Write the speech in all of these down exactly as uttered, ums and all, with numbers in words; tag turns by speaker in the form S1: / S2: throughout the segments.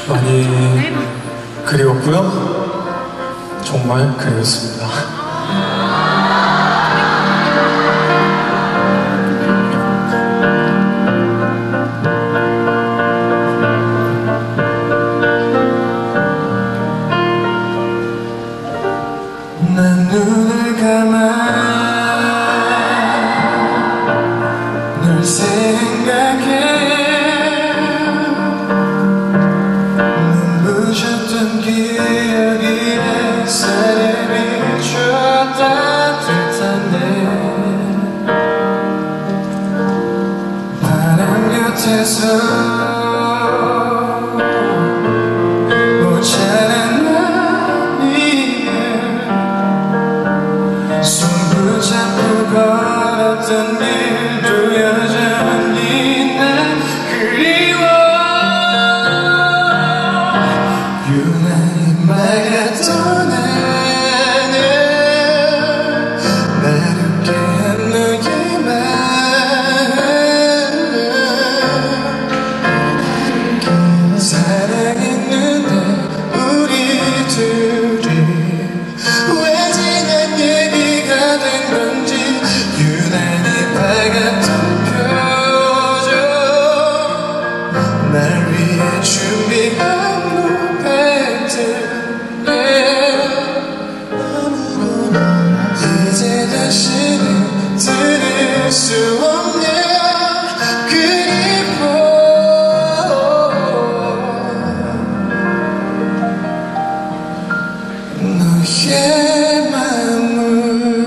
S1: 많이 그리웠고요. 정말 그리웠습니다.
S2: 난 눈을 감아 널 생각해 눈부셨던 기억이 햇살에 비추어 따뜻하네 바람 곁에서 걸었던 길도 여전히 난 그리워 유난히 맑았던 하늘 나렵게 한 너의 마음 사랑했는데 우리 둘이 왜 지난 얘기가 된 건지 유난히 밝았던 표정 날 위해 준비한 무배들 이제 다시는 들을 수 없는 그리움 너의 마음을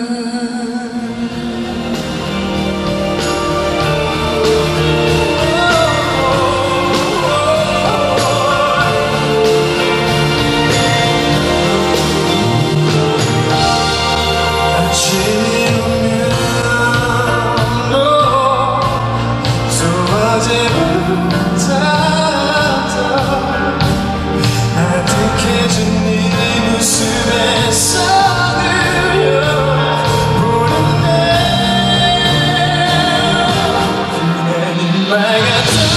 S2: 아득해진 네 모습에 서늘려 보는데 유난히 맑았던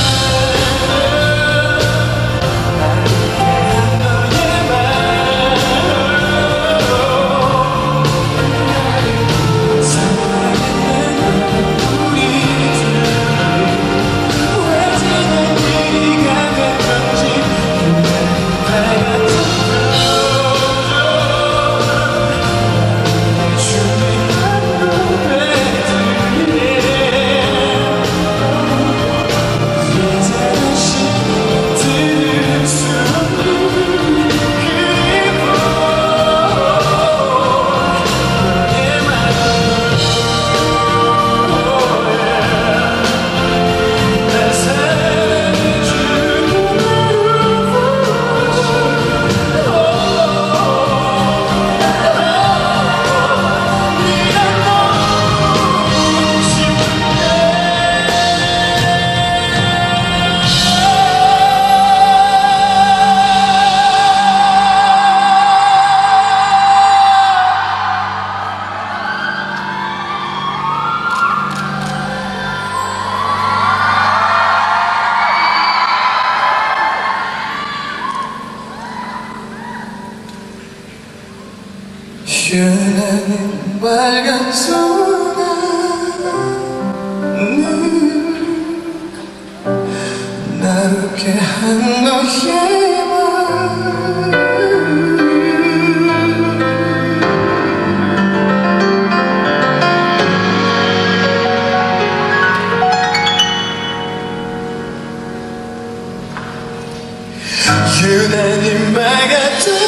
S2: 나를 너의 마음 사랑했는 우리 둘이 왜 지난 얘기가 된 건지 유난히 맑았던 하늘 나롭게 한 너의 마음 유난히 맑았던